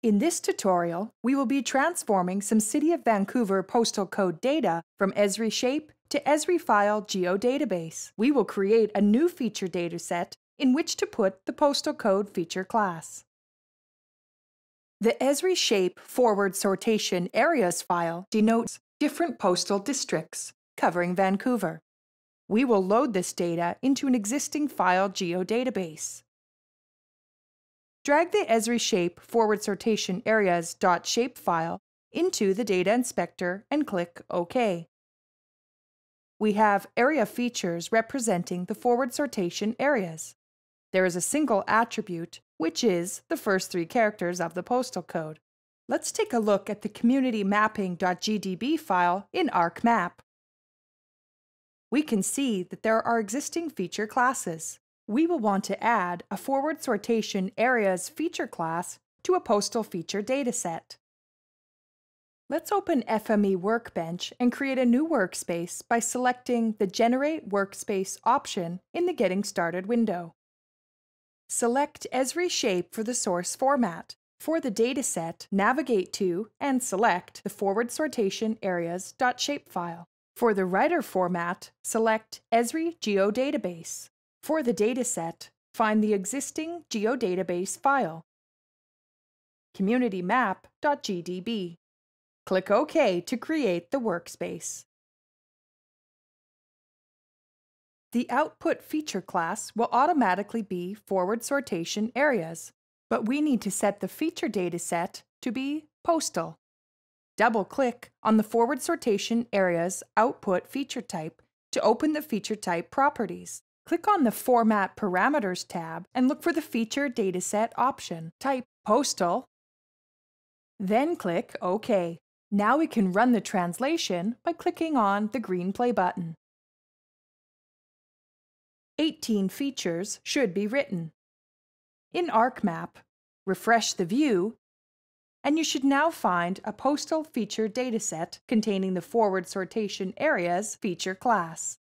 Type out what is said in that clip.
In this tutorial, we will be transforming some City of Vancouver postal code data from Esri Shape to Esri File Geodatabase. We will create a new feature dataset in which to put the postal code feature class. The Esri Shape forward sortation areas file denotes different postal districts covering Vancouver. We will load this data into an existing file geodatabase. Drag the Esri Shape forward sortation areas.shapefile into the Data Inspector and click OK. We have area features representing the forward sortation areas. There is a single attribute, which is the first 3 characters of the postal code. Let's take a look at the community mapping.gdb file in ArcMap. We can see that there are existing feature classes. We will want to add a forward sortation areas feature class to a postal feature dataset. Let's open FME Workbench and create a new workspace by selecting the Generate Workspace option in the Getting Started window. Select Esri Shape for the source format. For the dataset, navigate to and select the forward sortation areas.shapefile. For the writer format, select Esri Geodatabase. For the dataset, find the existing geodatabase file, communitymap.gdb. Click OK to create the workspace. The output feature class will automatically be forward sortation areas, but we need to set the feature dataset to be postal. Double-click on the forward sortation areas output feature type to open the feature type properties. Click on the Format Parameters tab and look for the Feature Dataset option. Type Postal, then click OK. Now we can run the translation by clicking on the green play button. 18 features should be written. In ArcMap, refresh the view, and you should now find a postal feature dataset containing the forward sortation areas feature class.